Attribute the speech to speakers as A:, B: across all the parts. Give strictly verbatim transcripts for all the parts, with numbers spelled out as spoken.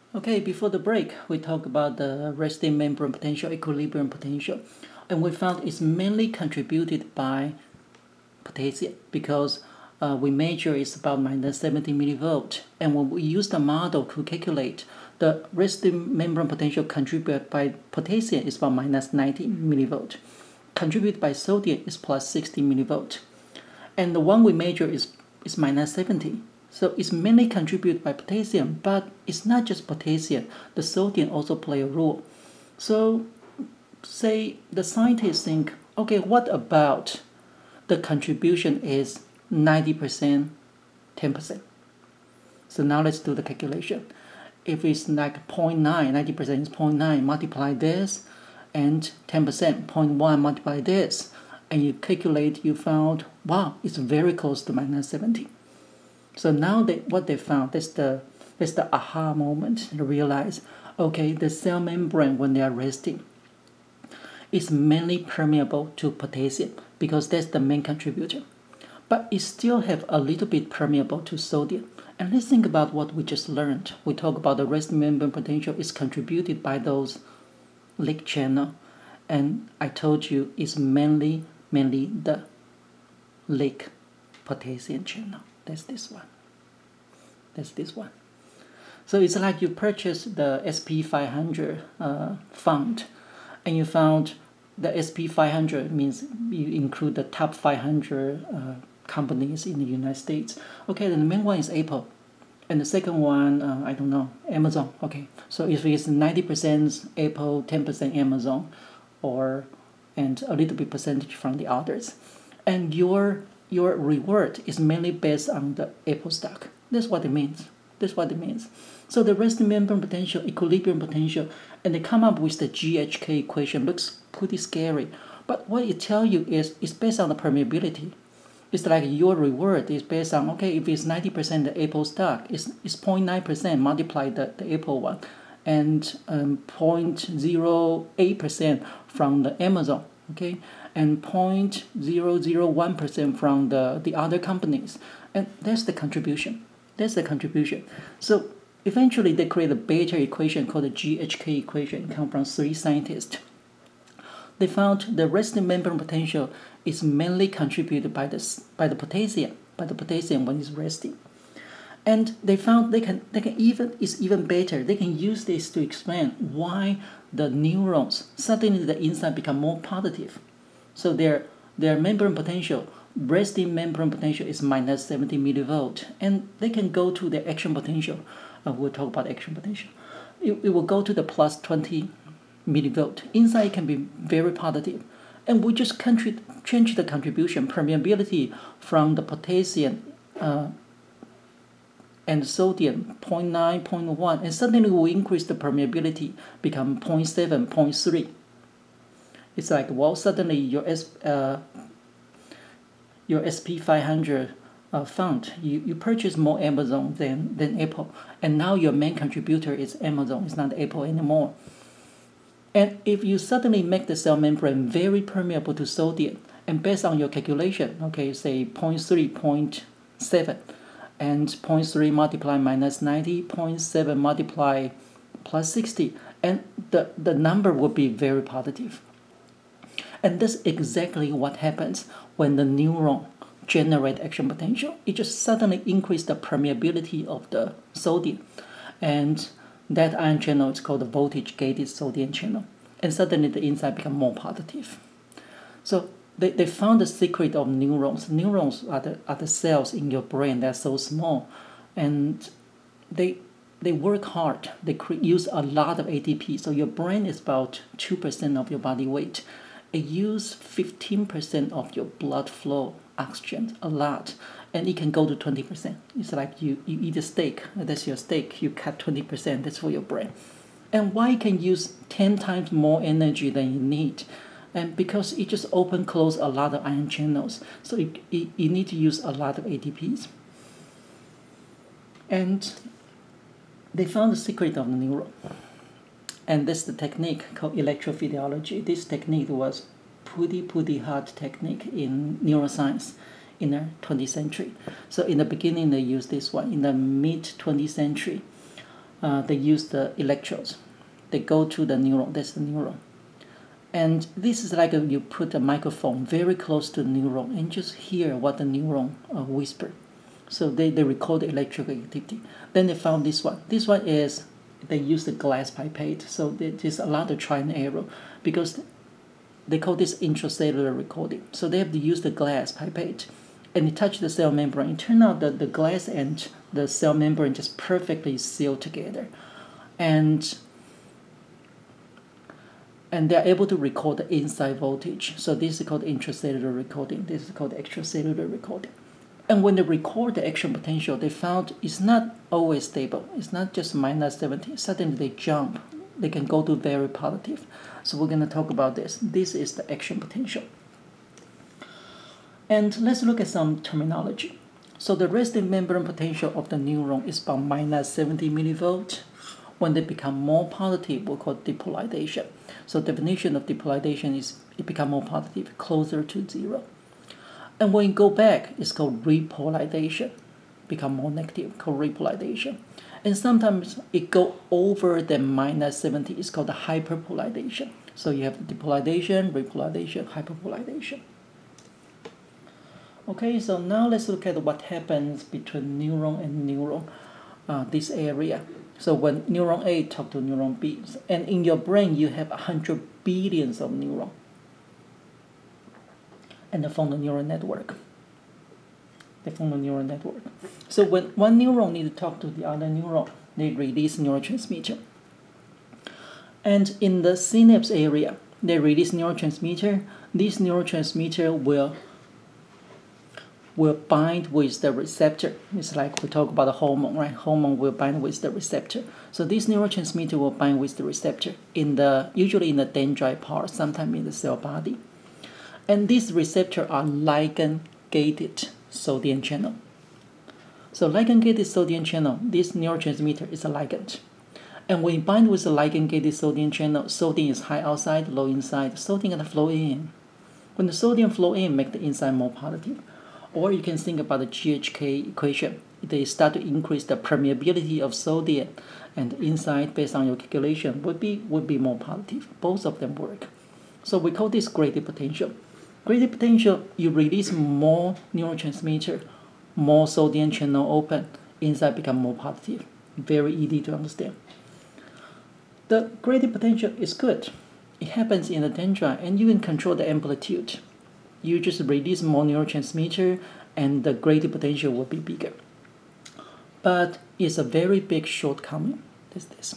A: Okay, before the break, we talked about the resting membrane potential, equilibrium potential, and we found it's mainly contributed by potassium because uh, we measure it's about minus seventy millivolt, and when we use the model to calculate the resting membrane potential contributed by potassium is about minus ninety millivolt, contributed by sodium is plus sixty millivolt, and the one we measure is is minus seventy. So it's mainly contributed by potassium, but it's not just potassium. The sodium also play a role. So say the scientists think, okay, what about the contribution is ninety percent, ten percent? So now let's do the calculation. If it's like zero point nine, ninety percent is zero point nine, multiply this, and ten percent, zero point one, multiply this, and you calculate, you found, wow, it's very close to minus seventy. So now they, what they found, that's the, that's the aha moment. They realize, okay, the cell membrane, when they are resting, is mainly permeable to potassium because that's the main contributor. But it still have a little bit permeable to sodium. And let's think about what we just learned. We talk about the resting membrane potential is contributed by those leak channel. And I told you it's mainly, mainly the leak potassium channel. That's this one. That's this one. So it's like you purchase the S P five hundred uh, fund, and you found the S P five hundred means you include the top five hundred uh, companies in the United States. Okay, then the main one is Apple, and the second one, uh, I don't know, Amazon. Okay, so if it's ninety percent Apple, ten percent Amazon, or and a little bit percentage from the others, and your your reward is mainly based on the Apple stock. That's what it means. That's what it means. So the resting membrane potential, equilibrium potential, and they come up with the G H K equation. Looks pretty scary, but what it tells you is it's based on the permeability. It's like your reward is based on, okay, if it's ninety percent the Apple stock, it's, it's zero point nine percent multiply the, the Apple one, and um, zero point zero eight percent from the Amazon, okay, and zero point zero zero one percent from the, the other companies. And that's the contribution. That's the contribution. So eventually they create a beta equation called the G H K equation. It comes from three scientists. They found the resting membrane potential is mainly contributed by the, by the potassium, by the potassium when it's resting. And they found they can they can even it's even better. They can use this to explain why the neurons suddenly the inside become more positive. So their their membrane potential, resting membrane potential is minus seventy millivolt, and they can go to the action potential. Uh, we'll talk about action potential. It, it will go to the plus twenty millivolt. Inside it can be very positive, and we just change the contribution permeability from the potassium uh, and sodium zero point nine, zero point one, and suddenly we increase the permeability, become zero point seven, zero point three. It's like, well, suddenly your S, uh, your S P five hundred uh, fund, you, you purchase more Amazon than, than Apple, and now your main contributor is Amazon, it's not Apple anymore. And if you suddenly make the cell membrane very permeable to sodium, and based on your calculation, okay, say zero point three, zero point seven, and zero point three multiply minus ninety, zero point seven multiply plus sixty, and the, the number will be very positive. And that's exactly what happens when the neuron generate action potential. It just suddenly increases the permeability of the sodium, and that ion channel is called the voltage-gated sodium channel, and suddenly the inside become more positive. So they, they found the secret of neurons. Neurons are the, are the cells in your brain that are so small, and they they work hard. They use a lot of A T P. So your brain is about two percent of your body weight. It uses fifteen percent of your blood flow, oxygen, a lot. And it can go to twenty percent. It's like you, you eat a steak, that's your steak, you cut twenty percent, that's for your brain. And why it can use ten times more energy than you need? And because it just open, close a lot of ion channels. So it, it, you need to use a lot of A T Ps. And they found the secret of the neuron. And that's the technique called electrophysiology. This technique was pretty, pretty hard technique in neuroscience in the twentieth century. So in the beginning, they used this one. In the mid twentieth century, uh, they use the electrodes. They go to the neuron. That's the neuron. And this is like a, you put a microphone very close to the neuron and just hear what the neuron uh, whisper. So they, they record the electrical activity. Then they found this one. This one is, they use the glass pipette. So it is allowed to try and error because they call this intracellular recording. So they have to use the glass pipette and they touch the cell membrane. It turned out that the glass and the cell membrane just perfectly seal together. And and they're able to record the inside voltage. So this is called intracellular recording. This is called extracellular recording. And when they record the action potential, they found it's not always stable. It's not just minus seventy. Suddenly they jump. They can go to very positive. So we're going to talk about this. This is the action potential. And let's look at some terminology. So the resting membrane potential of the neuron is about minus seventy millivolts. When they become more positive, we call depolarization. So definition of depolarization is it become more positive, closer to zero. And when you go back, it's called repolarization, become more negative, called repolarization. And sometimes it go over the minus seventy, it's called the hyperpolarization. So you have depolarization, repolarization, hyperpolarization. Okay, so now let's look at what happens between neuron and neuron, uh, this area. So when neuron A talk to neuron B, and in your brain you have one hundred billions of neurons, and they form the neural network. They form the neural network. So when one neuron needs to talk to the other neuron, they release neurotransmitter. And in the synapse area, they release neurotransmitter. This neurotransmitter will will bind with the receptor. It's like we talk about the hormone, right? Hormone will bind with the receptor. So this neurotransmitter will bind with the receptor in the usually in the dendrite part, sometimes in the cell body. And these receptors are ligand-gated sodium channel. So ligand-gated sodium channel, this neurotransmitter is a ligand. And when you bind with the ligand-gated sodium channel, sodium is high outside, low inside. Sodium gonna flow in. When the sodium flow in, make the inside more positive. Or you can think about the G H K equation. They start to increase the permeability of sodium, and the inside, based on your calculation, would be would be more positive. Both of them work. So we call this gradient potential. Gradient potential, you release more neurotransmitter, more sodium channel open, inside become more positive. Very easy to understand. The gradient potential is good. It happens in the dendrite, and you can control the amplitude. You just release more neurotransmitter, and the gradient potential will be bigger. But it's a very big shortcoming. That's this.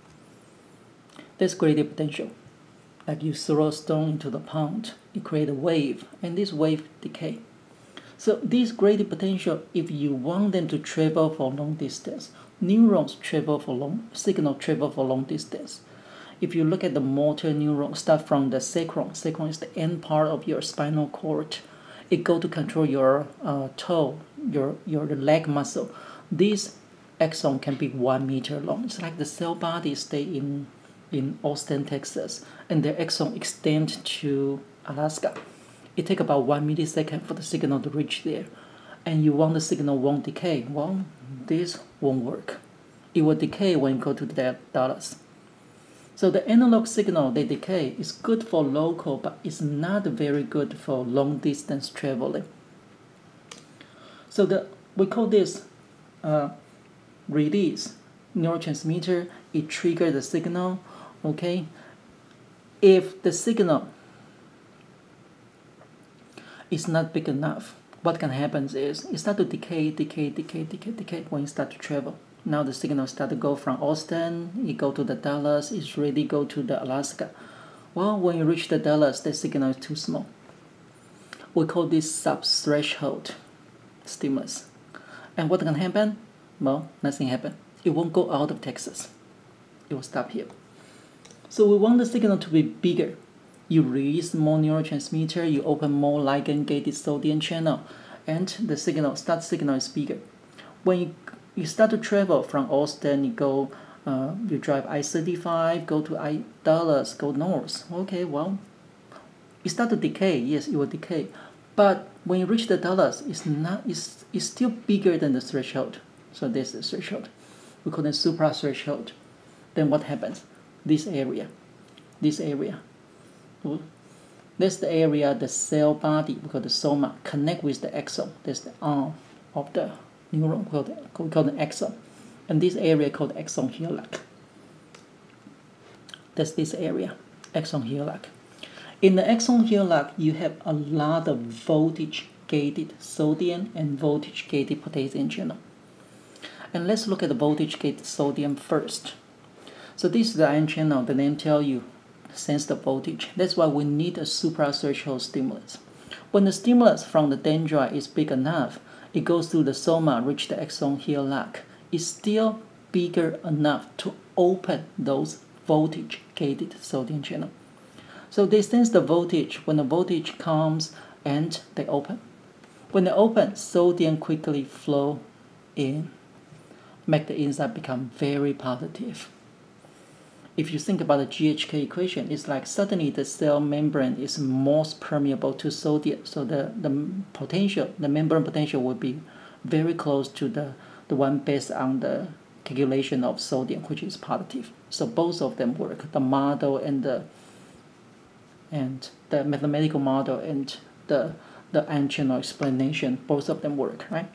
A: That's gradient potential. Like you throw a stone into the pond, you create a wave, and this wave decay. So this gradient potential, if you want them to travel for long distance, neurons travel for long, signal travel for long distance. If you look at the motor neuron, start from the sacrum. Sacrum is the end part of your spinal cord. It go to control your uh, toe, your your leg muscle. This axon can be one meter long. It's like the cell body stay in in Austin, Texas, and their axon extend to Alaska. It take about one millisecond for the signal to reach there, and you want the signal won't decay. Well, this won't work. It will decay when you go to the Dallas. So the analog signal, they decay, is good for local, but it's not very good for long distance traveling. So the we call this uh, release neurotransmitter. It triggers the signal. Okay, if the signal is not big enough, what can happen is it start to decay, decay, decay, decay, decay when you start to travel. Now the signal start to go from Austin, it go to the Dallas, it's ready go to the Alaska. Well, when you reach the Dallas, the signal is too small. We call this sub-threshold stimulus. And what can happen? Well, nothing happen. It won't go out of Texas. It will stop here. So we want the signal to be bigger. You release more neurotransmitter, you open more ligand-gated sodium channel, and the signal, start signal is bigger. When you You start to travel from Austin, you go, uh, you drive I thirty-five, go to I Dallas, go north. Okay, well, it start to decay. Yes, it will decay, but when you reach the Dallas, it's not. It's, it's still bigger than the threshold. So this is the threshold. we call it supra-threshold. Then what happens? This area, this area, that's the area the cell body, we call the soma, connect with the axon. That's the arm of the neuron, we call, the, we call the axon. And this area called axon hillock. That's this area, axon hillock. In the axon hillock, you have a lot of voltage-gated sodium and voltage-gated potassium channel. And let's look at the voltage-gated sodium first. So this is the ion channel. The name tells you, sense the voltage. That's why we need a supra-threshold stimulus. When the stimulus from the dendrite is big enough, it goes through the soma, reach the axon hillock. It's still bigger enough to open those voltage-gated sodium channel. So they sense the voltage. When the voltage comes and they open. When they open, sodium quickly flow in, make the inside become very positive. If you think about the G H K equation, it's like suddenly the cell membrane is most permeable to sodium. So the, the potential, the membrane potential will be very close to the, the one based on the calculation of sodium, which is positive. So both of them work, the model and the and the mathematical model and the, the ion channel explanation, both of them work, right?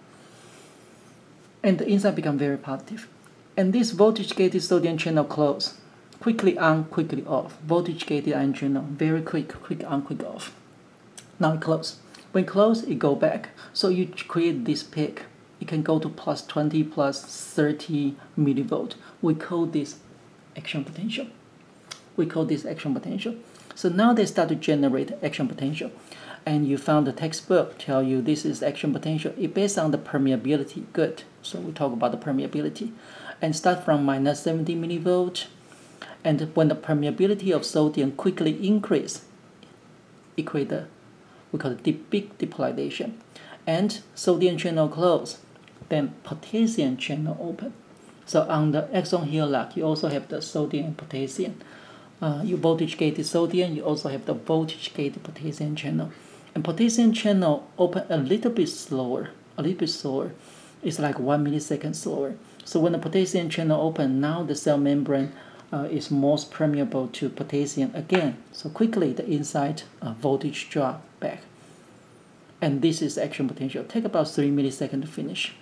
A: And the inside become very positive. And this voltage-gated sodium channel close. Quickly on, quickly off. Voltage-gated ion channel, very quick, quick on, quick off. Now it close. When close, it go back. So you create this peak. It can go to plus twenty, plus thirty millivolt. We call this action potential. We call this action potential. So now they start to generate action potential. And you found the textbook tell you this is action potential. It's based on the permeability. Good. So we talk about the permeability. And start from minus seventy millivolt. And when the permeability of sodium quickly increase, it creates a, we call it deep, big depolarization. And sodium channel close, then potassium channel open. So on the axon hillock, you also have the sodium and potassium. Uh, you voltage-gated sodium, you also have the voltage-gated potassium channel. And potassium channel open a little bit slower, a little bit slower. It's like one millisecond slower. So when the potassium channel open, now the cell membrane uh, is most permeable to potassium again. So quickly the inside uh, voltage drop back. And this is action potential. Take about three milliseconds to finish.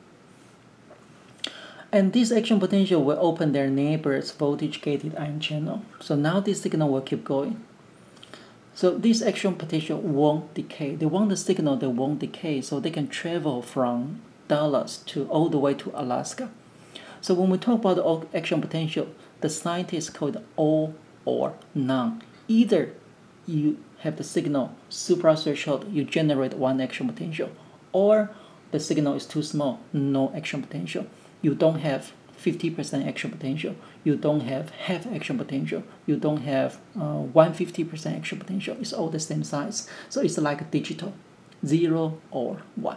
A: And this action potential will open their neighbor's voltage-gated ion channel. So now this signal will keep going. So this action potential won't decay. They want the signal that won't decay, so they can travel from Dallas to all the way to Alaska. So when we talk about the action potential, the scientists call it all or none. Either you have the signal supra-threshold, you generate one action potential, or the signal is too small, no action potential. You don't have fifty percent action potential, you don't have half action potential, you don't have uh, one hundred fifty percent action potential. It's all the same size. So it's like a digital, zero or one.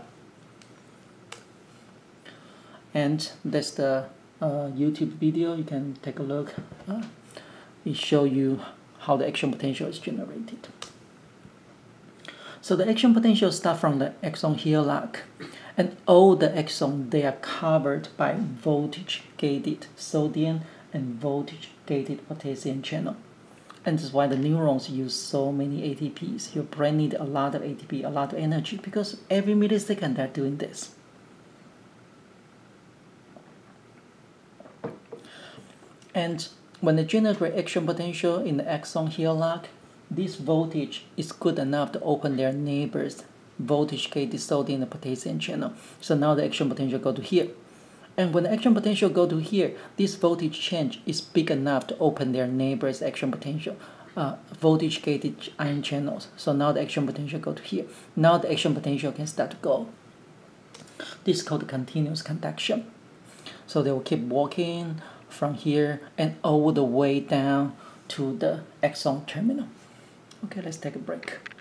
A: And that's the uh, YouTube video. You can take a look. Uh, it shows you how the action potential is generated. So the action potential starts from the axon hillock. And all the axons, they are covered by voltage-gated sodium and voltage-gated potassium channel. And that's why the neurons use so many A T Ps. Your brain needs a lot of A T P, a lot of energy, because every millisecond they're doing this. And when they generate action potential in the axon hillock, this voltage is good enough to open their neighbor's voltage-gated sodium and potassium channel. So now the action potential go to here. And when the action potential go to here, this voltage change is big enough to open their neighbor's action potential, uh, voltage-gated ion channels. So now the action potential go to here. Now the action potential can start to go. This is called continuous conduction. So they will keep walking from here and all the way down to the axon terminal. Okay, let's take a break.